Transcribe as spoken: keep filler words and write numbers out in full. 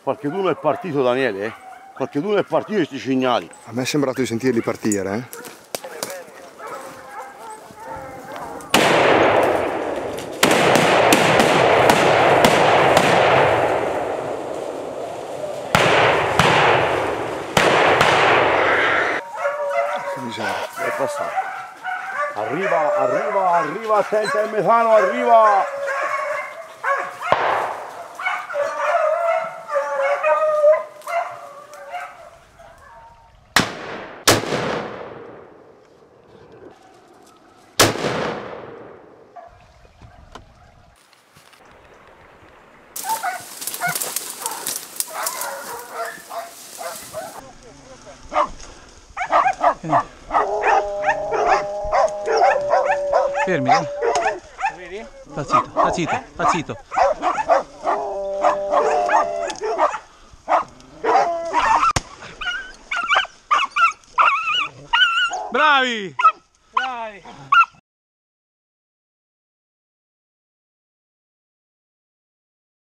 Qualcheduno è partito, Daniele, eh? Qualcheduno è partito questi segnali. A me è sembrato di sentirli partire, eh? È passato. Arriva, arriva, arriva, attenta il metano, arriva! Fermi, eh? Vedi? Sta zitto, sta zitto, sta zitto. Bravi! Bravi!